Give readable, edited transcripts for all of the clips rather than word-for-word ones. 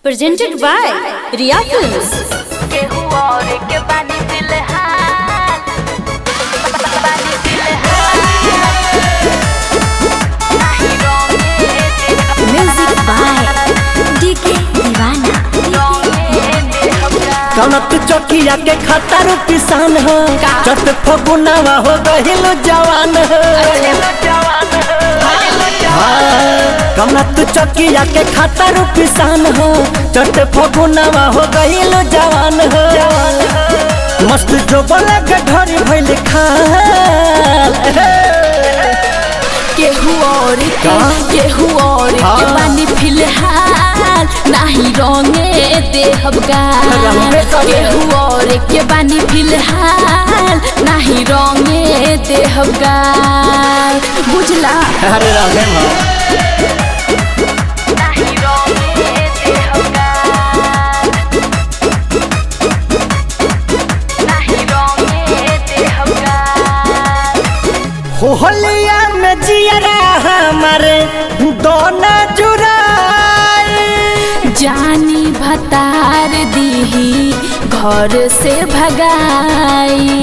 Presented by Riya Films. Music by DK Divana. कनक चौकिया के खतर पिसान हो चट फगुनावा हो गहिल जवान हो कनक चौकिया के खतर पिसान हो चट फगुनावा हो गहिल जवान हो मस्त जो बोले के घड़ी भइल खाल केहू और के बानी फिलहाल नहीं रंगे देहब गाल केहू और के बानी फिलहाल नहीं रंगे देहब गाल बुझला अरे राधे माँ नहीं रंगे देहब गाल नहीं रंगे देहब गाल होलिया में जियरा हमारे दोना जुराई जानी भतार दीही घर से भगाई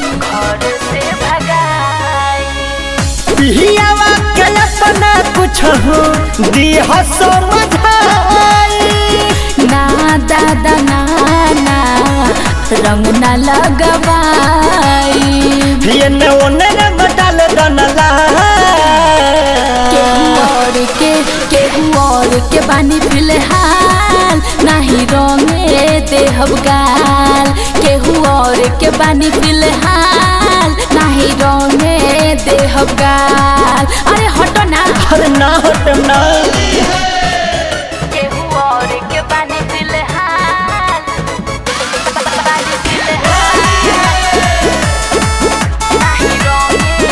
पिहियावा के अपना कुछ हो दीह समझाई ना दादा ना रंग न लगवाई ये न ओने न बदल दनला केहू और के बानी फिलहाल नहीं रंगे देहब गाल केहू और के बानी फिलहाल नहीं रंगे देहब गाल अरे हटो ना अरे ना हट ना केहू और के बानी फिलहाल नहीं रंगे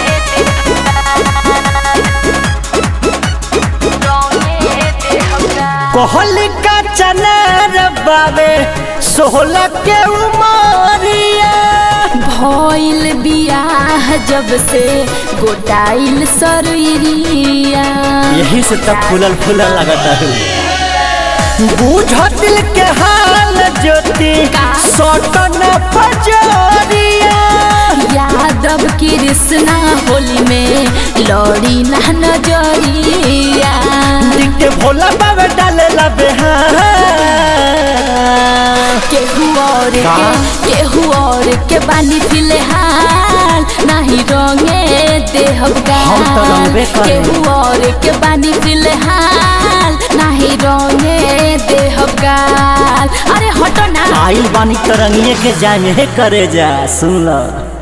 कहल का चनार बाबे 16 के उमरिया भइल बियाह जब से गोटाइल शरीरिया यही से तब फूलल लगता है बूझ दिल के हाल ज्योति सटन पजरिया यादव कृष्णा होली में लड़ी ना नजरिया दिखे भोला बाबा डाले लबे केहू और के बानी फिलहाल नहीं रंगे देहब गाल केहू और के बानी फिलहाल नहीं रंगे देहब गाल अरे हटो ना आइल बानी तरंगिए के जाने करे जा सुन लो।